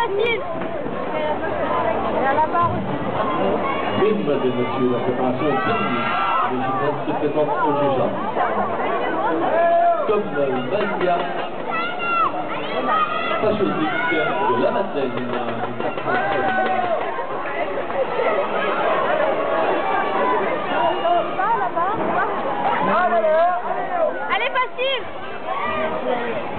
facile. Et à la barre aussi. Mesdames et messieurs, la préparation est terminée. Les gymnastes se présentent au jugement. Comme Valia Pachotique de la Madeleine. Allez, facile.